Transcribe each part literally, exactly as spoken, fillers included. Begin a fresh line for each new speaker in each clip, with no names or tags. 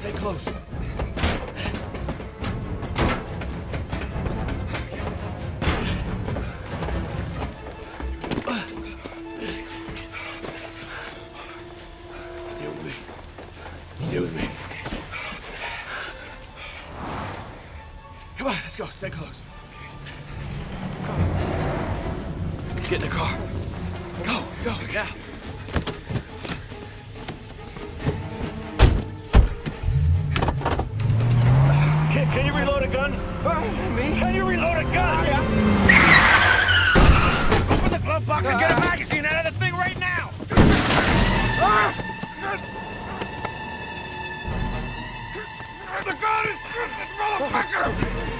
Stay close. Stay with me. Stay with me. Come on, let's go. Stay close. Get in the car. Go, go, yeah. Can, can you reload a gun?
Uh, me?
Can you reload a gun?
Yeah.
Open the glove box and get a magazine out of the thing right now!
Ah!
The gun is twisted, motherfucker!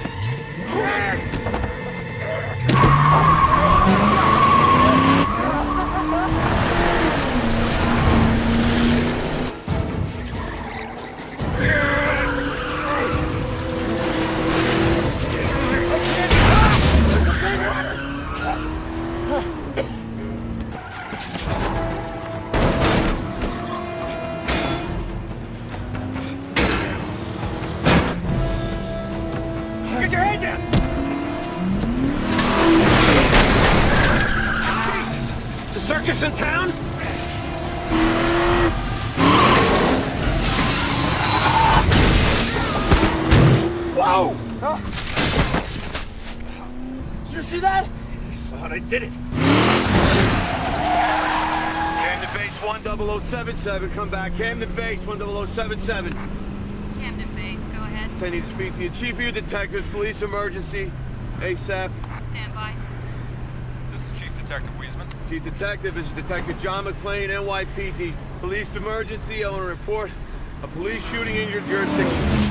Get your head down! Jesus! Is the circus in town? Whoa!
Uh, did you see that?
I saw it, I did it. Camden Base one double oh seven seven, come back. Camden Base one double oh seven seven.
Camden Base, go ahead.
I need to speak to you. Chief of your detectives, police emergency, ASAP.
Stand by.
This is Chief Detective Wiesman.
Chief Detective, this is Detective John McClane, N Y P D. Police emergency, I want to report a police shooting in your jurisdiction.